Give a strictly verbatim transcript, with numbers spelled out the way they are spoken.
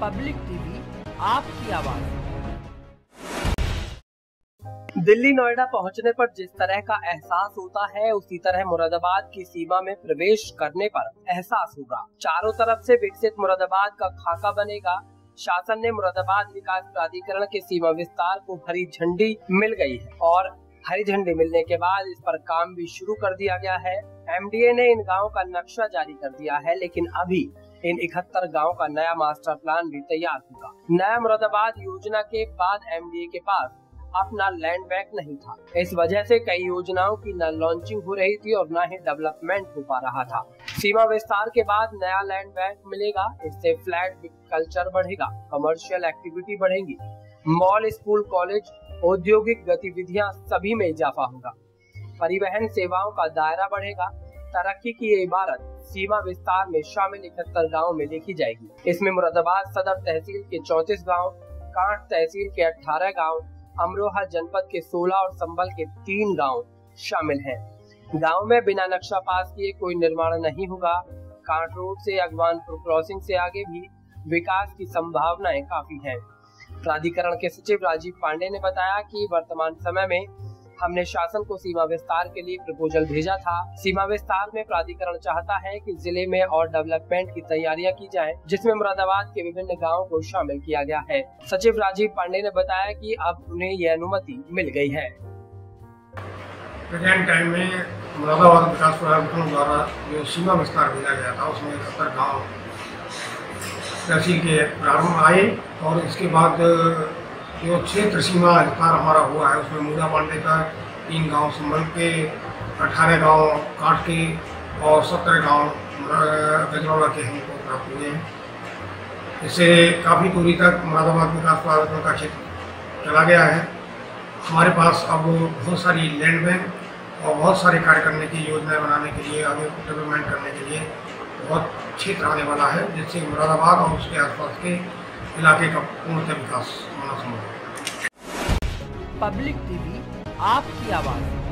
Public TV आपकी आवाज। दिल्ली नोएडा पहुंचने पर जिस तरह का एहसास होता है, उसी तरह मुरादाबाद की सीमा में प्रवेश करने पर एहसास होगा। चारों तरफ से विकसित मुरादाबाद का खाका बनेगा। शासन ने मुरादाबाद विकास प्राधिकरण के सीमा विस्तार को हरी झंडी मिल गई है और हरी झंडी मिलने के बाद इस पर काम भी शुरू कर दिया गया है। एमडीए ने इन गाँव का नक्शा जारी कर दिया है, लेकिन अभी इन इकहत्तर गाँव का नया मास्टर प्लान भी तैयार होगा। नया मुरादाबाद योजना के बाद एमडीए के पास अपना लैंड बैंक नहीं था। इस वजह से कई योजनाओं की न लॉन्चिंग हो रही थी और न ही डेवलपमेंट हो पा रहा था। सीमा विस्तार के बाद नया लैंड बैंक मिलेगा। इससे फ्लैट कल्चर बढ़ेगा, कमर्शियल एक्टिविटी बढ़ेगी, मॉल, स्कूल, कॉलेज, औद्योगिक गतिविधियां सभी में इजाफा होगा। परिवहन सेवाओं का दायरा बढ़ेगा। तरक्की की ये इबारत सीमा विस्तार में शामिल इकहत्तर गाँव में देखी जाएगी। इसमें मुरादाबाद सदर तहसील के चौंतीस गाँव, कांठ तहसील के अठारह गाँव, अमरोहा जनपद के सोलह और संभल के तीन गांव शामिल हैं। गांव में बिना नक्शा पास किए कोई निर्माण नहीं होगा। कांठ रोड से अगवानपुर क्रॉसिंग से आगे भी विकास की संभावनाएं काफी हैं। प्राधिकरण के सचिव राजीव पांडे ने बताया कि वर्तमान समय में हमने शासन को सीमा विस्तार के लिए प्रपोजल भेजा था। सीमा विस्तार में प्राधिकरण चाहता है कि जिले में और डेवलपमेंट की तैयारियां की जाएं, जिसमें मुरादाबाद के विभिन्न गांवों को शामिल किया गया है। सचिव राजीव पांडे ने बताया कि अब उन्हें यह अनुमति मिल गई है। प्रेजेंट टाइम में मुरादाबाद विकास प्राधिकरण द्वारा जो सीमा विस्तार भेजा गया था, उसमें इकहत्तर गाँव तहसील के प्रारंभ आए और इसके बाद जो क्षेत्र सीमा विस्तार हमारा हुआ है, उसमें मूला पांडे का तीन गांव, संभल के अठारह गांव, कांठ के और सत्तर गांव गजरौला के हमको प्राप्त हुए हैं। इससे काफ़ी दूरी तक मुरादाबाद विकास प्राधिकरण का क्षेत्र चला गया है। हमारे पास अब बहुत सारी लैंड बैंक और बहुत सारे कार्य करने की योजनाएं बनाने के लिए, आगे डेवलपमेंट करने के लिए बहुत क्षेत्र आने वाला है, जिससे मुरादाबाद और उसके आसपास के इलाके का पूर्णतः विकास होना संभव है। पब्लिक टीवी आपकी आवाज।